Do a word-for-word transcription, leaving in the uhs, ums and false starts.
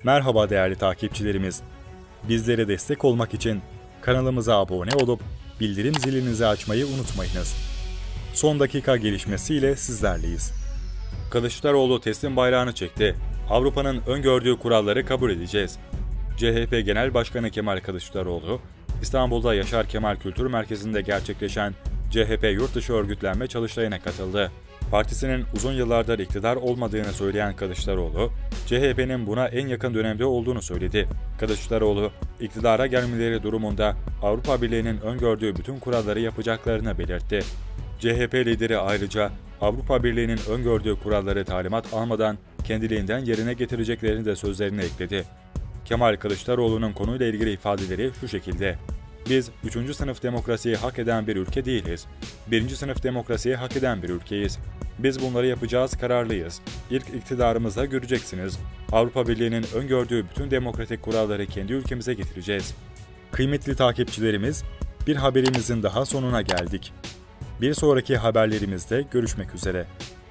Merhaba değerli takipçilerimiz. Bizlere destek olmak için kanalımıza abone olup bildirim zilinizi açmayı unutmayınız. Son dakika gelişmesiyle sizlerleyiz. Kılıçdaroğlu teslim bayrağını çekti. Avrupa'nın öngördüğü kuralları kabul edeceğiz. C H P Genel Başkanı Kemal Kılıçdaroğlu, İstanbul'da Yaşar Kemal Kültür Merkezi'nde gerçekleşen C H P Yurtdışı Örgütlenme Çalıştayı'na katıldı. Partisinin uzun yıllardır iktidar olmadığını söyleyen Kılıçdaroğlu, C H P'nin buna en yakın dönemde olduğunu söyledi. Kılıçdaroğlu, iktidara gelmeleri durumunda Avrupa Birliği'nin öngördüğü bütün kuralları yapacaklarını belirtti. C H P lideri ayrıca Avrupa Birliği'nin öngördüğü kuralları talimat almadan kendiliğinden yerine getireceklerini de sözlerine ekledi. Kemal Kılıçdaroğlu'nun konuyla ilgili ifadeleri şu şekilde: "Biz üçüncü sınıf demokrasiyi hak eden bir ülke değiliz. Birinci sınıf demokrasiyi hak eden bir ülkeyiz. Biz bunları yapacağız, kararlıyız. İlk iktidarımızda göreceksiniz. Avrupa Birliği'nin öngördüğü bütün demokratik kuralları kendi ülkemize getireceğiz." Kıymetli takipçilerimiz, bir haberimizin daha sonuna geldik. Bir sonraki haberlerimizde görüşmek üzere.